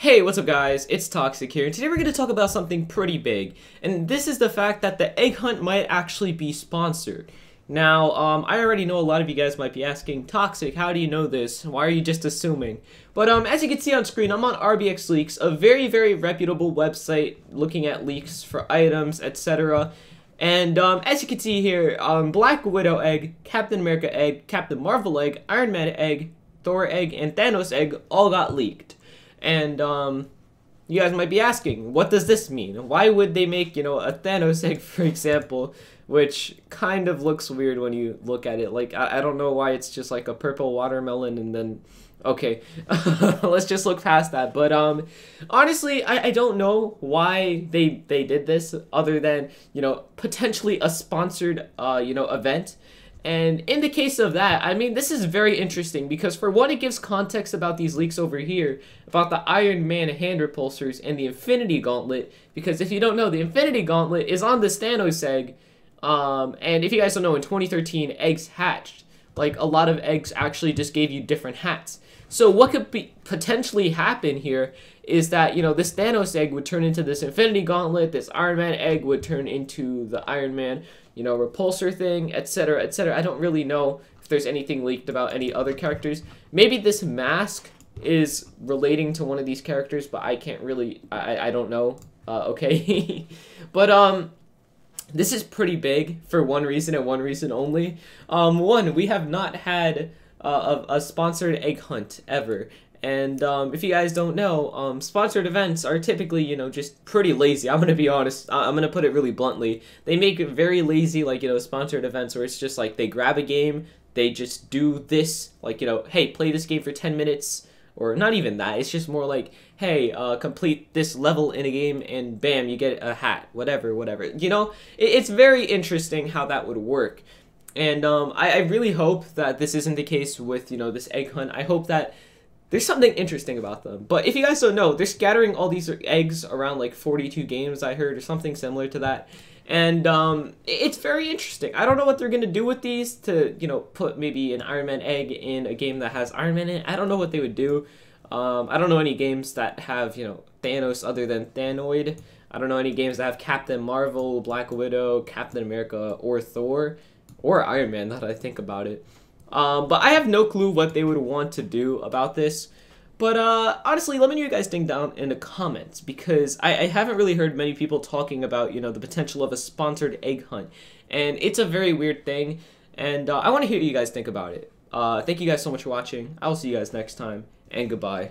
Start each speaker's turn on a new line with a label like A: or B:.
A: Hey, what's up guys? It's Toxic here, and today we're going to talk about something pretty big, and this is the fact that the egg hunt might actually be sponsored. Now, I already know a lot of you guys might be asking, Toxic, how do you know this? Why are you just assuming? But as you can see on screen, I'm on RBX Leaks, a very, very reputable website looking at leaks for items, etc. And as you can see here, Black Widow egg, Captain America egg, Captain Marvel egg, Iron Man egg, Thor egg, and Thanos egg all got leaked. And, you guys might be asking, what does this mean? Why would they make, a Thanos egg, for example, which kind of looks weird when you look at it. Like, I don't know why it's just like a purple watermelon and then, okay, let's just look past that. But, honestly, I don't know why they did this other than, potentially a sponsored, event. And in the case of that, I mean, this is very interesting because for one, it gives context about these leaks over here, about the Iron Man hand repulsors and the Infinity Gauntlet, because if you don't know, the Infinity Gauntlet is on this Thanos egg, and if you guys don't know, in 2013, eggs hatched. Like, a lot of eggs actually just gave you different hats. So what could potentially happen here is that, this Thanos egg would turn into this Infinity Gauntlet, this Iron Man egg would turn into the Iron Man, repulsor thing, etc., etc. I don't really know if there's anything leaked about any other characters. Maybe this mask is relating to one of these characters, but I can't really, I don't know, okay? But, this is pretty big for one reason and one reason only. One, we have not had a sponsored egg hunt ever. And if you guys don't know, sponsored events are typically, just pretty lazy. I'm going to be honest. I'm going to put it really bluntly. They make it very lazy, like, sponsored events where it's just like they grab a game, they just do this, like, hey, play this game for 10 minutes. Or not even that. It's just more like, hey, complete this level in a game and bam, you get a hat. Whatever, whatever. It's very interesting how that would work. And I really hope that this isn't the case with, this egg hunt. I hope that there's something interesting about them. But if you guys don't know, they're scattering all these eggs around like 42 games, I heard, or something similar to that. And it's very interesting. I don't know what they're going to do with these to, put maybe an Iron Man egg in a game that has Iron Man in it. I don't know what they would do. I don't know any games that have, Thanos other than Thanoid. I don't know any games that have Captain Marvel, Black Widow, Captain America, or Thor, or Iron Man, now that I think about it. But I have no clue what they would want to do about this. But honestly, let me know you guys think down in the comments, because I haven't really heard many people talking about, the potential of a sponsored egg hunt. And it's a very weird thing, and I want to hear what you guys think about it. Thank you guys so much for watching. I will see you guys next time, and goodbye.